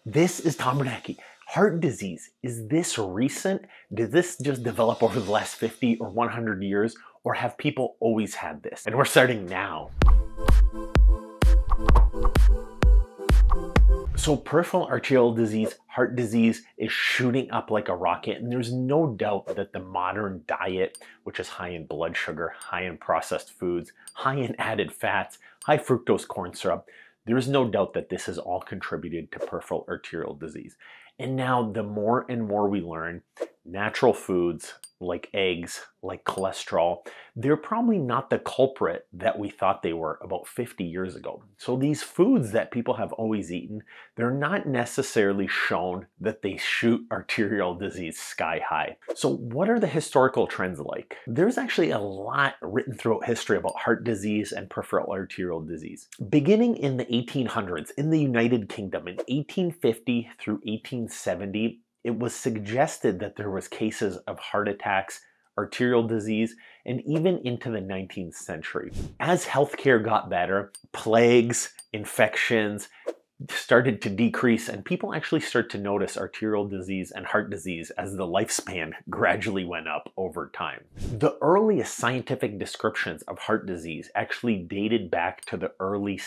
This is Tom Bernanke. Heart disease, is this recent? Did this just develop over the last 50 or 100 years? Or have people always had this? And we're starting now. So peripheral arterial disease, heart disease, is shooting up like a rocket, and there's no doubt that the modern diet, which is high in blood sugar, high in processed foods, high in added fats, high fructose corn syrup, there's no doubt that this has all contributed to peripheral arterial disease. And now the more and more we learn, natural foods like eggs, like cholesterol, they're probably not the culprit that we thought they were about 50 years ago. So these foods that people have always eaten, they're not necessarily shown that they shoot arterial disease sky high. So what are the historical trends like? There's actually a lot written throughout history about heart disease and peripheral arterial disease. Beginning in the 1800s in the United Kingdom, in 1850 through 1870, it was suggested that there was cases of heart attacks, arterial disease, and even into the 19th century. As healthcare got better, plagues, infections started to decrease, and people actually start to notice arterial disease and heart disease as the lifespan gradually went up over time. The earliest scientific descriptions of heart disease actually dated back to the early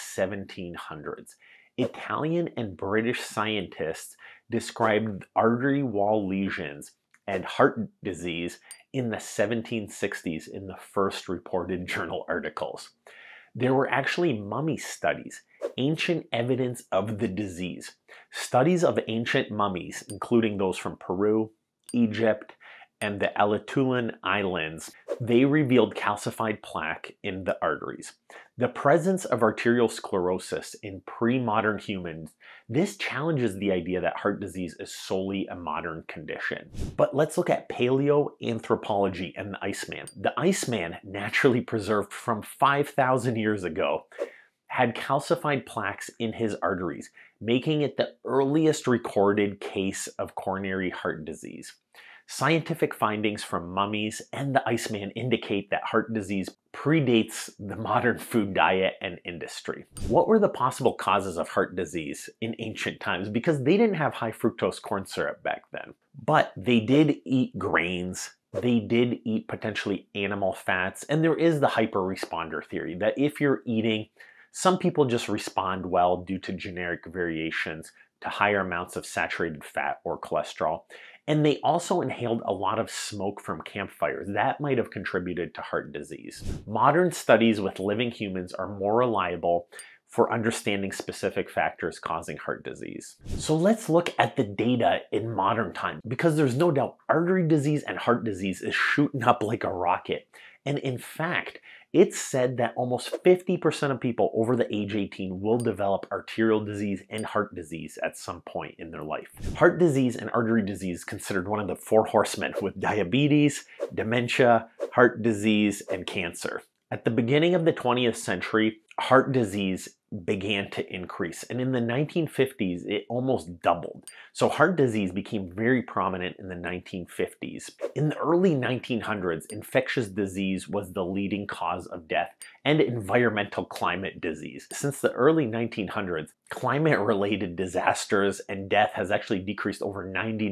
1700s. Italian and British scientists described artery wall lesions and heart disease in the 1760s in the first reported journal articles. There were actually mummy studies, ancient evidence of the disease. Studies of ancient mummies, including those from Peru, Egypt, and the Aleutian Islands, they revealed calcified plaque in the arteries. The presence of arterial sclerosis in pre-modern humans, this challenges the idea that heart disease is solely a modern condition. But let's look at paleoanthropology and the Iceman. The Iceman, naturally preserved from 5,000 years ago, had calcified plaques in his arteries, making it the earliest recorded case of coronary heart disease. Scientific findings from mummies and the Iceman indicate that heart disease predates the modern food diet and industry. What were the possible causes of heart disease in ancient times? Because they didn't have high fructose corn syrup back then. But they did eat grains, they did eat potentially animal fats, and there is the hyper-responder theory that if you're eating, some people just respond well due to genetic variations to higher amounts of saturated fat or cholesterol. And they also inhaled a lot of smoke from campfires. That might have contributed to heart disease. Modern studies with living humans are more reliable for understanding specific factors causing heart disease. So let's look at the data in modern times, because there's no doubt artery disease and heart disease is shooting up like a rocket. And in fact, it's said that almost 50% of people over the age 18 will develop arterial disease and heart disease at some point in their life. Heart disease and artery disease is considered one of the four horsemen, with diabetes, dementia, heart disease, and cancer. At the beginning of the 20th century, heart disease began to increase, and in the 1950s it almost doubled. So heart disease became very prominent in the 1950s. In the early 1900s, infectious disease was the leading cause of death, and environmental climate disease. Since the early 1900s, climate-related disasters and death has actually decreased over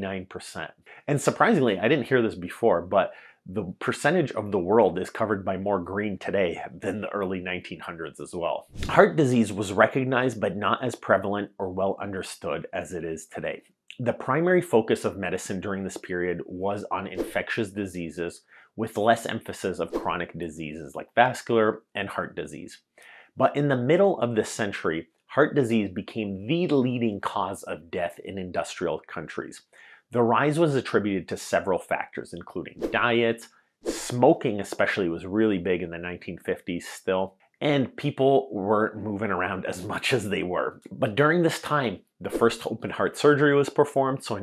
99%. And surprisingly, I didn't hear this before, but the percentage of the world is covered by more green today than the early 1900s as well. Heart disease was recognized but not as prevalent or well understood as it is today. The primary focus of medicine during this period was on infectious diseases, with less emphasis of chronic diseases like vascular and heart disease. But in the middle of this century, heart disease became the leading cause of death in industrial countries. The rise was attributed to several factors, including diets, smoking especially was really big in the 1950s still, and people weren't moving around as much as they were. But during this time, the first open heart surgery was performed, so in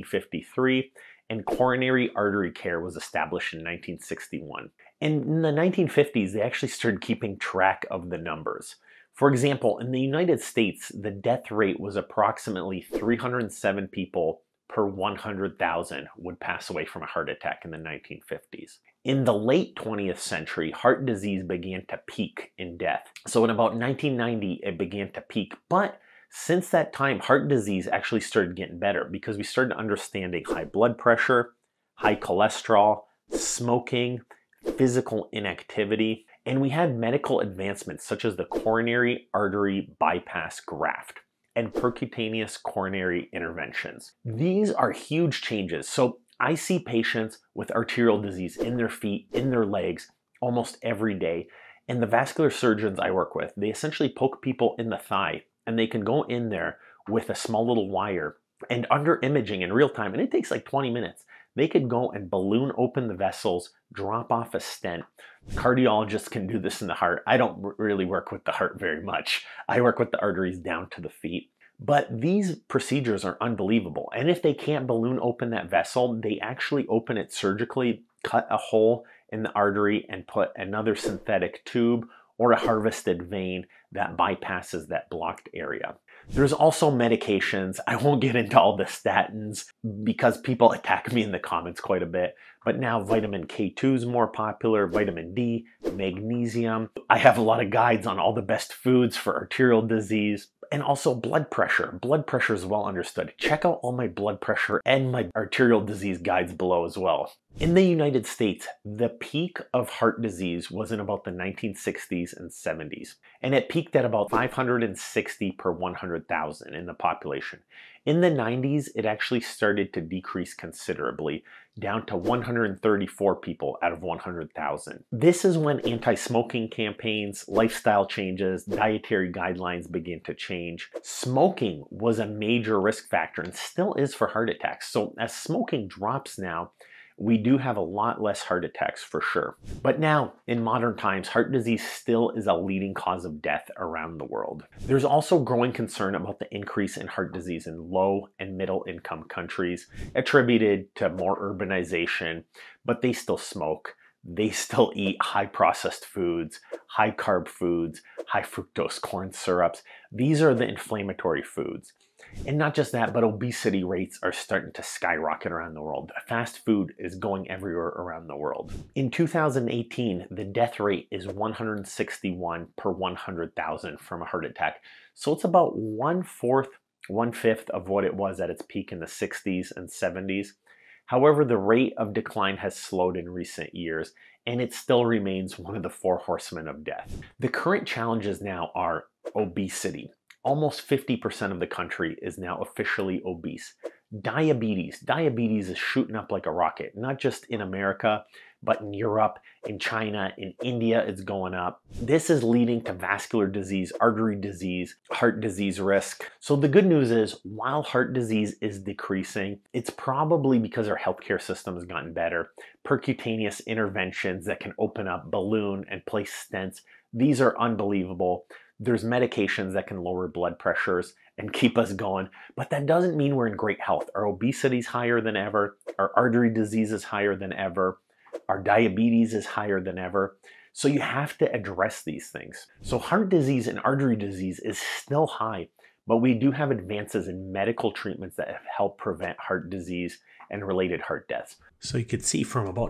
1953, and coronary artery care was established in 1961. And in the 1950s, they actually started keeping track of the numbers. For example, in the United States, the death rate was approximately 307 people per 100,000 would pass away from a heart attack in the 1950s. In the late 20th century, heart disease began to peak in death. So in about 1990, it began to peak, but Since that time, heart disease actually started getting better because we started understanding high blood pressure, high cholesterol, smoking, physical inactivity, and we had medical advancements such as the coronary artery bypass graft and percutaneous coronary interventions. These are huge changes. So I see patients with arterial disease in their feet, in their legs, almost every day. And the vascular surgeons I work with, they essentially poke people in the thigh, and they can go in there with a small little wire, and under imaging in real time, and it takes like 20 minutes, they could go and balloon open the vessels, drop off a stent. Cardiologists can do this in the heart. I don't really work with the heart very much. I work with the arteries down to the feet. But these procedures are unbelievable. And if they can't balloon open that vessel, they actually open it surgically, cut a hole in the artery, and put another synthetic tube or a harvested vein that bypasses that blocked area. There's also medications. I won't get into all the statins because people attack me in the comments quite a bit. But now vitamin K2 is more popular, vitamin D, magnesium. I have a lot of guides on all the best foods for arterial disease. And also blood pressure. Blood pressure is well understood. Check out all my blood pressure and my arterial disease guides below as well. In the United States, the peak of heart disease was in about the 1960s and 70s. And it peaked at about 560 per 100,000 in the population. In the 90s, it actually started to decrease considerably, down to 134 people out of 100,000. This is when anti-smoking campaigns, lifestyle changes, dietary guidelines began to change. Smoking was a major risk factor and still is for heart attacks. So as smoking drops now, we do have a lot less heart attacks for sure. But now, in modern times, heart disease still is a leading cause of death around the world. There's also growing concern about the increase in heart disease in low and middle income countries, attributed to more urbanization, but they still smoke. They still eat high processed foods, high carb foods, high fructose corn syrups. These are the inflammatory foods. And not just that, but obesity rates are starting to skyrocket around the world. Fast food is going everywhere around the world. In 2018, the death rate is 161 per 100,000 from a heart attack. So it's about 1/5 of what it was at its peak in the 60s and 70s. However, the rate of decline has slowed in recent years, and it still remains one of the 4 horsemen of death. The current challenges now are obesity. Almost 50% of the country is now officially obese. Diabetes. Diabetes is shooting up like a rocket, not just in America, but in Europe, in China, in India, it's going up. This is leading to vascular disease, artery disease, heart disease risk. So the good news is, while heart disease is decreasing, it's probably because our healthcare system has gotten better. Percutaneous interventions that can open up, balloon, and place stents. These are unbelievable. There's medications that can lower blood pressures and keep us going, but that doesn't mean we're in great health. Our obesity is higher than ever. Our artery disease is higher than ever. Our diabetes is higher than ever. So you have to address these things. So heart disease and artery disease is still high, but we do have advances in medical treatments that have helped prevent heart disease and related heart deaths. So you could see from about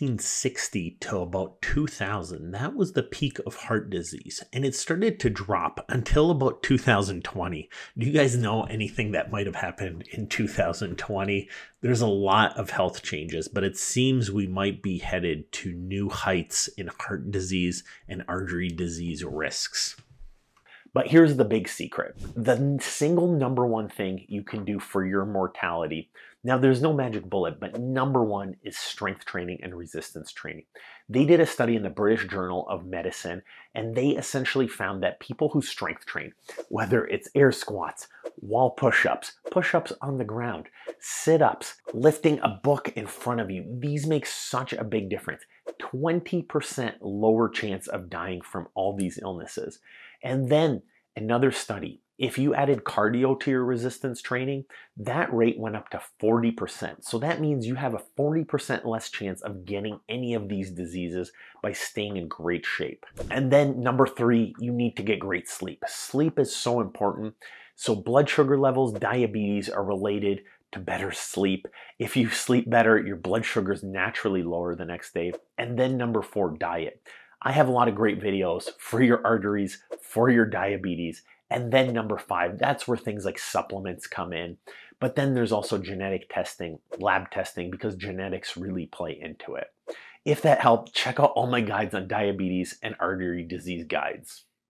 1960 to about 2000, that was the peak of heart disease. And it started to drop until about 2020. Do you guys know anything that might have happened in 2020? There's a lot of health changes, but it seems we might be headed to new heights in heart disease and artery disease risks. But here's the big secret. The single number one thing you can do for your mortality. Now, there's no magic bullet, but number one is strength training and resistance training. They did a study in the British Journal of Medicine, and they essentially found that people who strength train, whether it's air squats, wall push-ups, push-ups on the ground, sit-ups, lifting a book in front of you, these make such a big difference. 20% lower chance of dying from all these illnesses. And then another study, if you added cardio to your resistance training, that rate went up to 40%. So that means you have a 40% less chance of getting any of these diseases by staying in great shape. And then number 3, you need to get great sleep. Sleep is so important. So blood sugar levels, diabetes are related to better sleep. If you sleep better, your blood sugar is naturally lower the next day. And then number 4, diet. I have a lot of great videos for your arteries, for your diabetes, And then number 5, that's where things like supplements come in. But then there's also genetic testing, lab testing, because genetics really play into it. If that helped, check out all my guides on diabetes and artery disease guides.